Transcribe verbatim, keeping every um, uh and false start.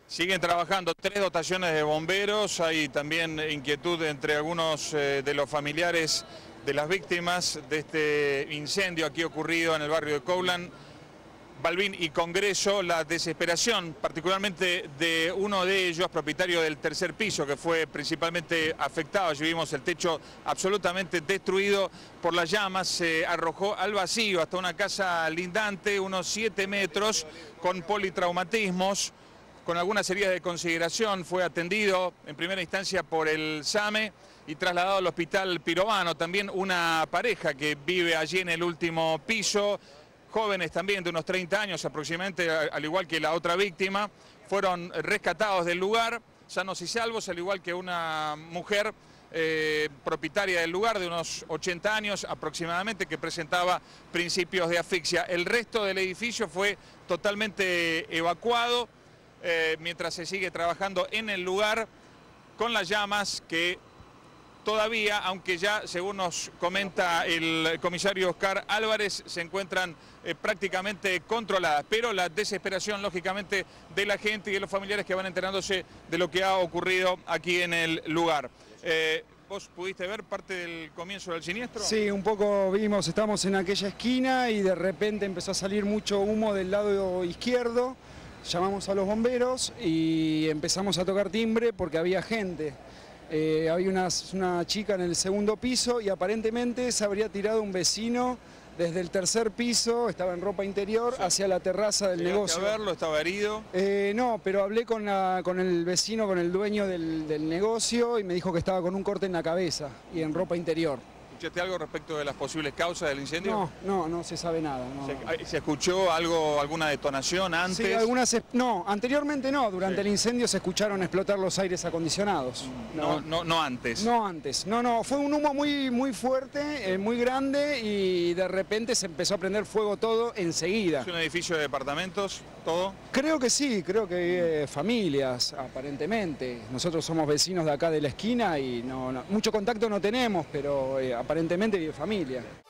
Siguen trabajando tres dotaciones de bomberos, hay también inquietud entre algunos eh, de los familiares de las víctimas de este incendio aquí ocurrido en el barrio de Coulan, Balbín y Congreso, la desesperación particularmente de uno de ellos, propietario del tercer piso, que fue principalmente afectado. Allí vimos el techo absolutamente destruido por las llamas, se arrojó al vacío hasta una casa lindante, unos siete metros, con politraumatismos, con algunas heridas de consideración. Fue atendido en primera instancia por el SAME y trasladado al hospital Pirovano. También una pareja que vive allí en el último piso, jóvenes también de unos treinta años aproximadamente, al igual que la otra víctima, fueron rescatados del lugar, sanos y salvos, al igual que una mujer eh, propietaria del lugar de unos ochenta años aproximadamente, que presentaba principios de asfixia. El resto del edificio fue totalmente evacuado, eh, mientras se sigue trabajando en el lugar con las llamas que todavía, aunque ya, según nos comenta el comisario Oscar Álvarez, se encuentran eh, prácticamente controladas, pero la desesperación, lógicamente, de la gente y de los familiares que van enterándose de lo que ha ocurrido aquí en el lugar. Eh, ¿Vos pudiste ver parte del comienzo del siniestro? Sí, un poco vimos, estamos en aquella esquina y de repente empezó a salir mucho humo del lado izquierdo. Llamamos a los bomberos y empezamos a tocar timbre porque había gente. Eh, había una, una chica en el segundo piso y aparentemente se habría tirado un vecino desde el tercer piso, estaba en ropa interior, sí, hacia la terraza del negocio. ¿Llegaste a verlo? ¿Estaba herido? Eh, no, pero hablé con, la, con el vecino, con el dueño del, del negocio y me dijo que estaba con un corte en la cabeza y en ropa interior. ¿Escuchaste algo respecto de las posibles causas del incendio? No, no, no se sabe nada. No. ¿Se, ¿Se escuchó algo, alguna detonación antes? Sí, algunas, no, anteriormente no, durante sí. el incendio se escucharon explotar los aires acondicionados. No, no, no, no antes. No antes, no, no, fue un humo muy, muy fuerte, eh, muy grande y de repente se empezó a prender fuego todo enseguida. ¿Es un edificio de departamentos, todo? Creo que sí, creo que eh, familias, aparentemente. Nosotros somos vecinos de acá de la esquina y no, no, mucho contacto no tenemos, pero eh, aparentemente vive familia.